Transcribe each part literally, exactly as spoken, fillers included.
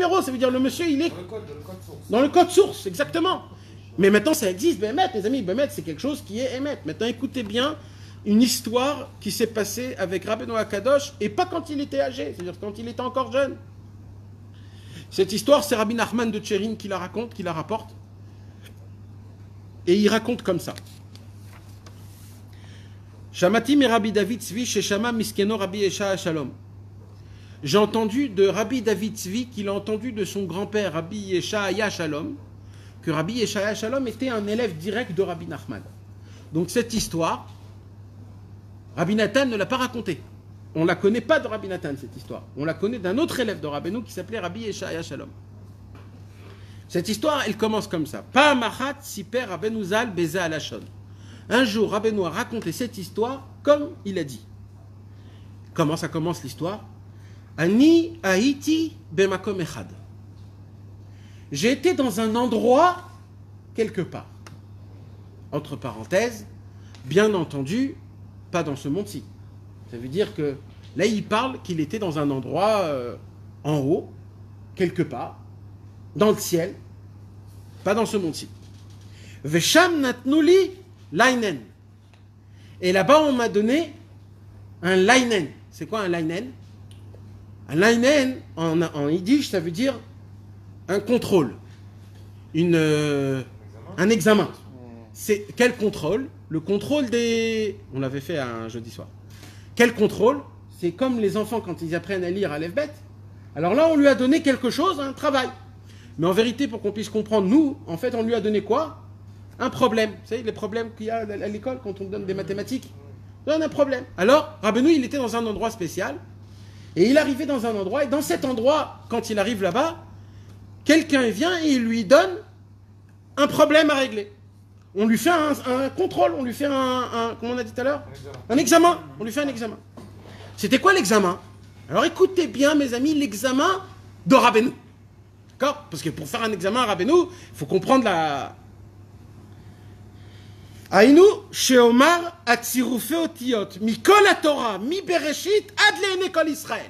numéro, ça veut dire le monsieur, il est Dans le code, dans le code source. dans le code source, exactement. Mais maintenant, ça existe, Bémet, les amis, Bémet, c'est quelque chose qui est émet. Maintenant, écoutez bien une histoire qui s'est passée avec Rabbeinu Akadosh, et pas quand il était âgé, c'est-à-dire quand il était encore jeune. Cette histoire, c'est Rabbi Nachman de Tchérin qui la raconte, qui la rapporte. Et il raconte comme ça. Shamati mi Rabbi David Tzvi sheshama miskeno Rabbi Yeshua Shalom. J'ai entendu de Rabbi David Tzvi qu'il a entendu de son grand-père Rabbi Yeshua Shalom que Rabbi Yeshua Shalom était un élève direct de Rabbi Nachman. Donc cette histoire, Rabbi Nathan ne l'a pas racontée. On ne la connaît pas de Rabbi Nathan, cette histoire. On la connaît d'un autre élève de Rabbeinu qui s'appelait Rabbi Yeshua Shalom. Cette histoire, elle commence comme ça. Pa'amachat siper Rabbeinu Zal beze alashon. Un jour, Rabbeinu a raconté cette histoire comme il a dit. Comment ça commence l'histoire? Ani haiti bemakom echad. J'ai été dans un endroit quelque part. Entre parenthèses, bien entendu, pas dans ce monde-ci. Ça veut dire que là, il parle qu'il était dans un endroit euh, en haut, quelque part, dans le ciel, pas dans ce monde-ci. Vesham natnuli lainen. Et là-bas, on m'a donné un lainen. C'est quoi un lainen? Un lainen, en, en yiddish, ça veut dire un contrôle, une, euh, un examen. C'est quel contrôle? Le contrôle des... On l'avait fait un jeudi soir. Quel contrôle? C'est comme les enfants quand ils apprennent à lire à l'alphabet. Alors là, on lui a donné quelque chose, un travail. Mais en vérité, pour qu'on puisse comprendre, nous, en fait, on lui a donné quoi? Un problème. Vous savez, les problèmes qu'il y a à l'école quand on donne des mathématiques? On donne un problème. Alors, Rabbeinu, il était dans un endroit spécial. Et il arrivait dans un endroit. Et dans cet endroit, quand il arrive là-bas, quelqu'un vient et il lui donne un problème à régler. On lui fait un, un contrôle, on lui fait un, un, comment on a dit tout à l'heure, un examen. On lui fait un examen. C'était quoi l'examen? Alors écoutez bien, mes amis, l'examen de Rabbeinu. D'accord? Parce que pour faire un examen à Rabbeinu, il faut comprendre la... Aïnou, Sheomar, Atsirufe Otiyot, Mikol Torah, Mi Bereshit, Adle Kol Israël.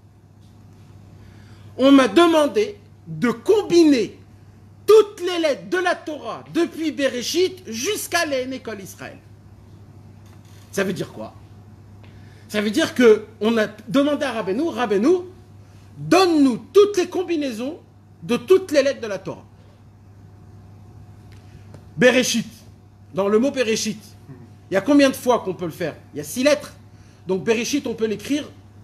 On m'a demandé de combiner toutes les lettres de la Torah depuis Bereshit jusqu'à l'Énécole Israël. Ça veut dire quoi? Ça veut dire qu'on a demandé à Rabbeinu, Rabbeinu, donne-nous toutes les combinaisons de toutes les lettres de la Torah. Bereshit, dans le mot Bereshit, il y a combien de fois qu'on peut le faire? Il y a six lettres. Donc Bereshit, on peut l'écrire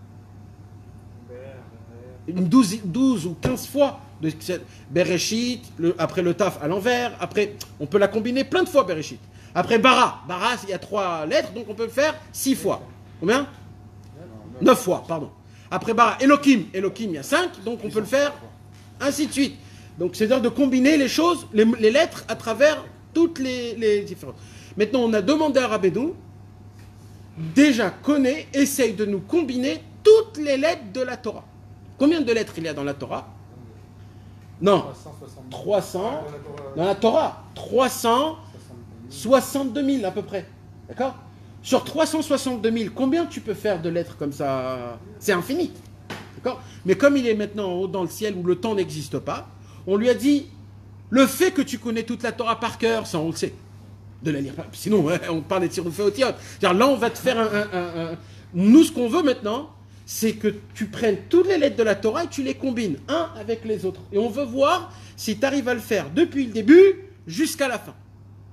une douze, douze ou quinze fois. Bereshit, le, après le taf à l'envers, après, on peut la combiner plein de fois, Bereshit. Après Bara, Bara, il y a trois lettres, donc on peut le faire six fois. Combien? Neuf fois, pardon. Après Bara, Elohim, Elohim, il y a cinq, donc on peut le faire ainsi de suite. Donc c'est-à-dire de combiner les choses, les, les lettres à travers toutes les, les différences. Maintenant, on a demandé à Rabbeinu, déjà connaît, essaye de nous combiner toutes les lettres de la Torah. Combien de lettres il y a dans la Torah? Non, trois cents, dans la Torah, trois cent soixante-deux mille à peu près. D'accord? Sur trois cent soixante-deux mille, combien tu peux faire de lettres comme ça? C'est infini. D'accord? Mais comme il est maintenant en haut dans le ciel où le temps n'existe pas, on lui a dit, le fait que tu connais toute la Torah par cœur, ça on le sait, de la lire. Sinon, ouais, on parle des Tirufé Otiyot. C'est-à-dire là, on va te faire un... un, un, un... Nous, ce qu'on veut maintenant, c'est que tu prennes toutes les lettres de la Torah et tu les combines, un avec les autres. Et on veut voir si tu arrives à le faire depuis le début jusqu'à la fin.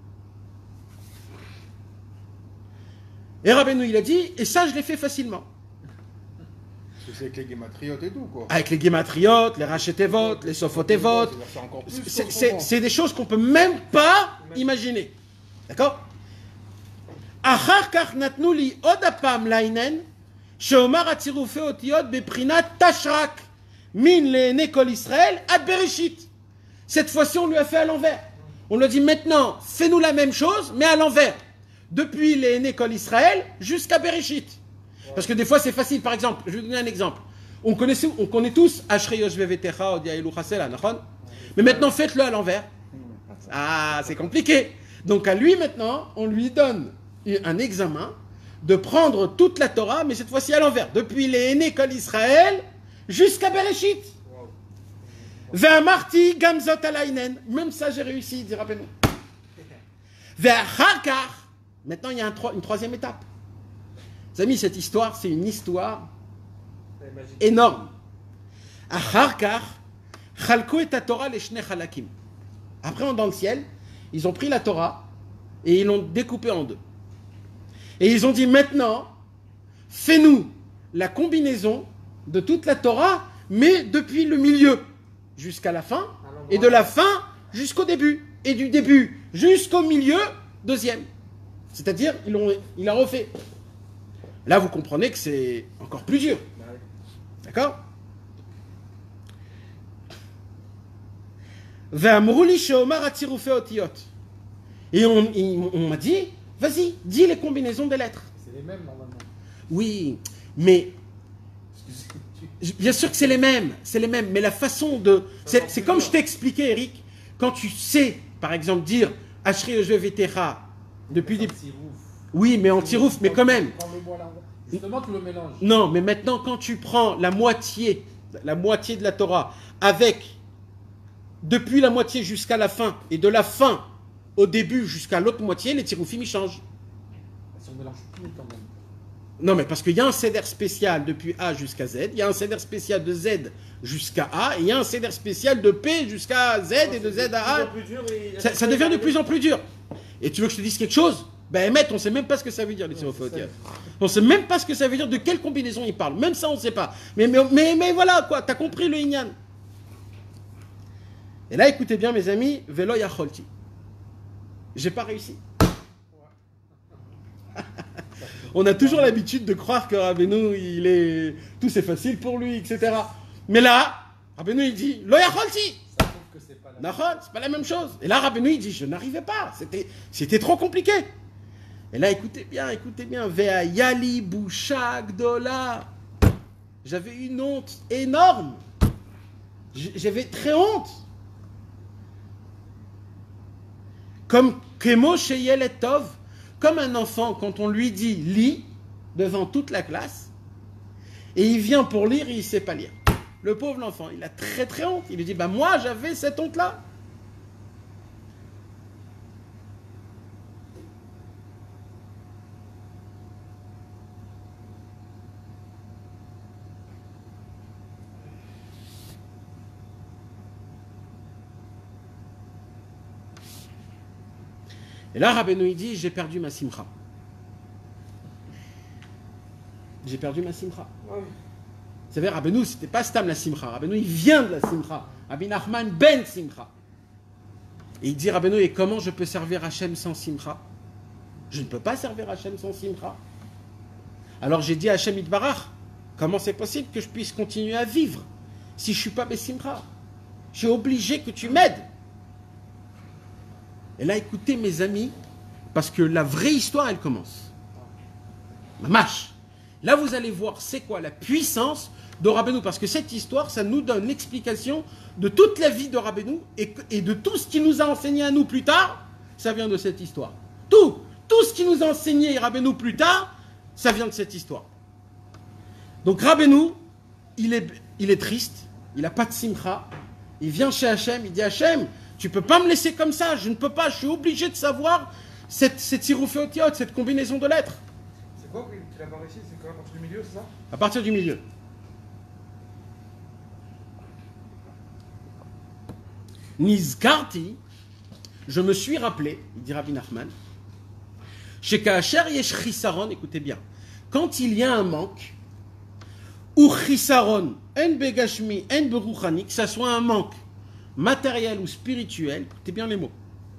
Et Rabbeinu, il a dit, et ça, je l'ai fait facilement. C'est avec les guématriotes et tout, quoi. Avec les guématriotes, les rachetevot, les sofotevot. C'est des choses qu'on ne peut même pas imaginer. D'accord? Achar kach natnu li od apam lainen, sheomar atzirufe otiyot beprinat tashrak, min le'enei kol Israël ad bereshit. Cette fois-ci, on lui a fait à l'envers. On lui a dit maintenant, fais-nous la même chose, mais à l'envers. Depuis le'enei kol Israël jusqu'à Bereshit. Parce que des fois, c'est facile. Par exemple, je vais vous donner un exemple. On connaît, on connaît tous Ashrei Yoshvei Vetecha Od Yaelu Chasela, mais maintenant, faites-le à l'envers. Ah, c'est compliqué. Donc à lui, maintenant, on lui donne un examen de prendre toute la Torah, mais cette fois-ci à l'envers. Depuis les Kol Israël jusqu'à Bereshit. Ve'amarti gamzot alainen. Même ça, j'ai réussi, dit Rabbeinu. Ve'acharkar. Maintenant, il y a un, une troisième étape. Les amis, cette histoire, c'est une histoire énorme. Acharkar, chalko et Torah les shnei chalakim. Après, dans le ciel, ils ont pris la Torah et ils l'ont découpée en deux. Et ils ont dit maintenant, fais-nous la combinaison de toute la Torah, mais depuis le milieu jusqu'à la fin, et de la fin jusqu'au début, et du début jusqu'au milieu, deuxième. C'est-à-dire, il, ont, il a refait. Là, vous comprenez que c'est encore plus dur. D'accord? Et on, on, on m'a dit, vas-y, dis les combinaisons des lettres. C'est les mêmes normalement. Oui, mais bien sûr que c'est les mêmes, c'est les mêmes, mais la façon de... C'est, c'est comme je t'ai expliqué, Eric, quand tu sais, par exemple, dire Ashri Ojve Vetecha depuis des... Oui, mais en tirouf, mais quand même. Justement, tu le mélanges. Non, mais maintenant, quand tu prends la moitié, la moitié de la Torah, avec, depuis la moitié jusqu'à la fin, et de la fin au début jusqu'à l'autre moitié, les tiroufim, ils changent. Si on mélange tout quand même. Non, mais parce qu'il y a un seder spécial depuis A jusqu'à Z, il y a un seder spécial de Z jusqu'à A, et il y a un seder spécial de P jusqu'à Z et de Z à A. Ça, ça devient de plus en plus dur. Et tu veux que je te dise quelque chose? Ben, Emmett, on ne sait même pas ce que ça veut dire, les thérophéotières. On ne sait même pas ce que ça veut dire, de quelle combinaison il parle. Même ça, on ne sait pas. Mais, mais, mais, mais voilà, quoi, tu as compris le Inyan. Et là, écoutez bien, mes amis, Velo Yacholti. J'ai pas réussi. On a toujours l'habitude de croire que Rabbeinu, il est... tout c'est facile pour lui, et cetera. Mais là, Rabbeinu, il dit Lo Yacholti. Ça prouve que c'est pas la même chose. C'est pas la même chose. Et là, Rabbeinu, il dit je n'arrivais pas. C'était, c'était trop compliqué. Et là, écoutez bien, écoutez bien. Vea Yali Boucha Gdola. J'avais une honte énorme. J'avais très honte. Comme Kemo Sheyel et Tov, comme un enfant, quand on lui dit lis devant toute la classe, et il vient pour lire et il ne sait pas lire. Le pauvre enfant, il a très très honte. Il lui dit bah moi j'avais cette honte-là. Et là, Rabbeinu il dit, j'ai perdu ma simcha. J'ai perdu ma simcha. Ouais. Vous savez, Rabbeinu, c'était pas Stam la simcha. Rabbeinu, il vient de la simcha. Rabbi Nachman ben simcha. Et il dit, Rabbeinu, et comment je peux servir Hachem sans simcha? Je ne peux pas servir Hachem sans simcha. Alors j'ai dit à Hachem Itbarach, comment c'est possible que je puisse continuer à vivre si je ne suis pas besimcha? Je suis obligé que tu m'aides. Et là, écoutez mes amis, parce que la vraie histoire, elle commence. Mamash. Là, vous allez voir c'est quoi la puissance de Rabbeinu, parce que cette histoire, ça nous donne l'explication de toute la vie de Rabbeinu et, et de tout ce qui nous a enseigné à nous plus tard, ça vient de cette histoire. Tout, tout ce qui nous a enseigné Rabbeinu plus tard, ça vient de cette histoire. Donc Rabbeinu, il est, il est triste, il n'a pas de simcha, il vient chez Hachem, il dit Hachem, tu ne peux pas me laisser comme ça, je ne peux pas, je suis obligé de savoir cette, cette siruféotiot, cette combinaison de lettres. C'est quoi que tu l'as pas réussi? C'est quoi, à partir du milieu, c'est ça? À partir du milieu. Nizkarti, je me suis rappelé, il dit Rabbi Nachman, chez Kacher Yesh Chisaron, écoutez bien, quand il y a un manque, ou Chisaron, en begashmi, en beruchani, que ça soit un manque matériel ou spirituel, écoutez bien les mots.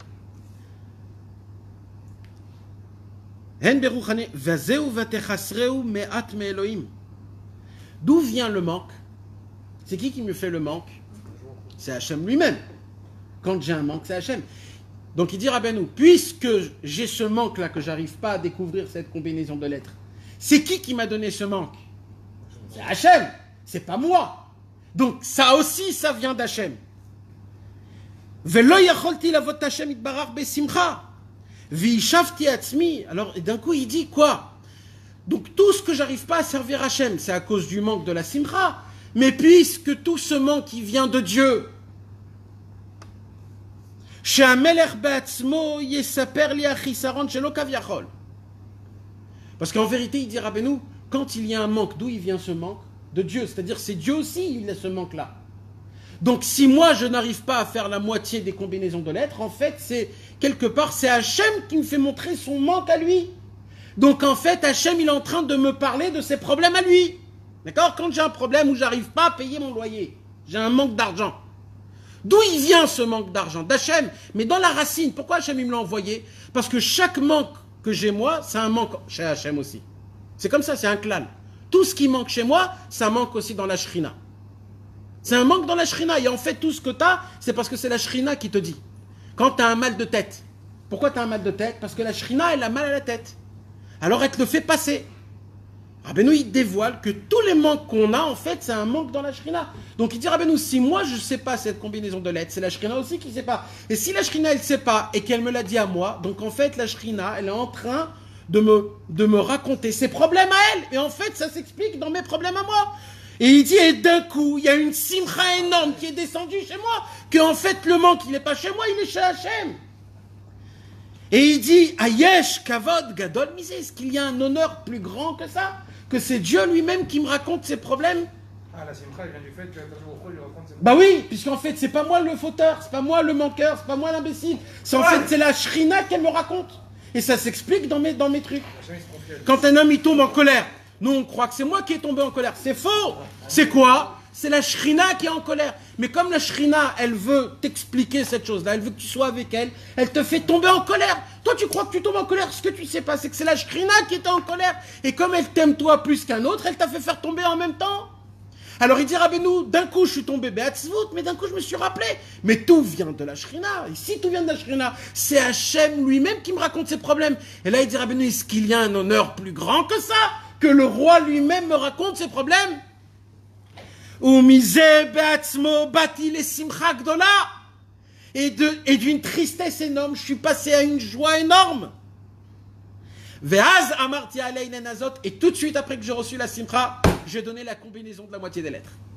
D'où vient le manque? C'est qui qui me fait le manque? C'est Hachem lui-même. Quand j'ai un manque, c'est Hachem. Donc il dit Rabbeinu, puisque j'ai ce manque-là, que j'arrive pas à découvrir cette combinaison de lettres, c'est qui qui m'a donné ce manque? C'est Hachem, c'est pas moi. Donc ça aussi, ça vient d'Hachem. Velo yacholti lavot Hachem itbarach besimcha. Vishavti atzmi. Alors d'un coup il dit quoi? Donc tout ce que j'arrive pas à servir Hachem, c'est à cause du manque de la simcha. Mais puisque tout ce manque qui vient de Dieu, Parce qu'en vérité, il dit Rabbeinu, quand il y a un manque, d'où il vient ce manque? De Dieu. C'est-à-dire c'est Dieu aussi, il a ce manque-là. Donc si moi je n'arrive pas à faire la moitié des combinaisons de lettres, en fait c'est quelque part c'est Hachem qui me fait montrer son manque à lui. Donc en fait Hachem il est en train de me parler de ses problèmes à lui. D'accord? Quand j'ai un problème où j'arrive pas à payer mon loyer, j'ai un manque d'argent. D'où il vient ce manque d'argent? D'Hachem. Mais dans la racine, pourquoi Hachem il me l'a envoyé? Parce que chaque manque que j'ai moi, c'est un manque chez Hachem aussi. C'est comme ça, c'est un clan. Tout ce qui manque chez moi, ça manque aussi dans la Shrina. C'est un manque dans la Shrina. Et en fait, tout ce que tu as, c'est parce que c'est la Shrina qui te dit. Quand tu as un mal de tête. Pourquoi tu as un mal de tête? Parce que la Shrina, elle a mal à la tête. Alors, elle te le fait passer. Rabbeinu, il dévoile que tous les manques qu'on a, en fait, c'est un manque dans la Shrina. Donc, il dit, Rabbeinu, si moi, je ne sais pas cette combinaison de lettres, c'est la Shrina aussi qui ne sait pas. Et si la Shrina, elle ne sait pas, et qu'elle me l'a dit à moi, donc, en fait, la Shrina, elle est en train de me, de me raconter ses problèmes à elle. Et en fait, ça s'explique dans mes problèmes à moi. Et il dit, et d'un coup, il y a une simcha énorme qui est descendue chez moi, que en fait, le manque, il n'est pas chez moi, il est chez Hachem. Et il dit, Ayesh, Kavod, Gadol, Misé, est-ce qu'il y a un honneur plus grand que ça? Que c'est Dieu lui-même qui me raconte ses problèmes? Ah, la simcha, elle vient du fait que lui raconte ses problèmes. Bah oui, puisqu'en fait, c'est pas moi le fauteur, c'est pas moi le manqueur, c'est pas moi l'imbécile. C'est en fait, c'est la Shrina qu'elle me raconte. Et ça s'explique dans mes, dans mes trucs. Quand un homme, il tombe en colère, nous, on croit que c'est moi qui est tombé en colère. C'est faux. C'est quoi? C'est la Shrina qui est en colère. Mais comme la Shrina, elle veut t'expliquer cette chose-là, elle veut que tu sois avec elle, elle te fait tomber en colère. Toi, tu crois que tu tombes en colère. Ce que tu sais pas, c'est que c'est la Shrina qui était en colère. Et comme elle t'aime toi plus qu'un autre, elle t'a fait faire tomber en même temps. Alors il dit, Rabbeinu, d'un coup je suis tombé Be'atzvut, mais d'un coup je me suis rappelé. Mais tout vient de la Shrina. Et si tout vient de la Shrina, c'est Hachem lui-même qui me raconte ses problèmes. Et là il dit, Rabbeinu, est-ce qu'il y a un honneur plus grand que ça? Que le roi lui-même me raconte ses problèmes? Et de, et d'une tristesse énorme, je suis passé à une joie énorme. Et tout de suite après que j'ai reçu la simcha, j'ai donné la combinaison de la moitié des lettres.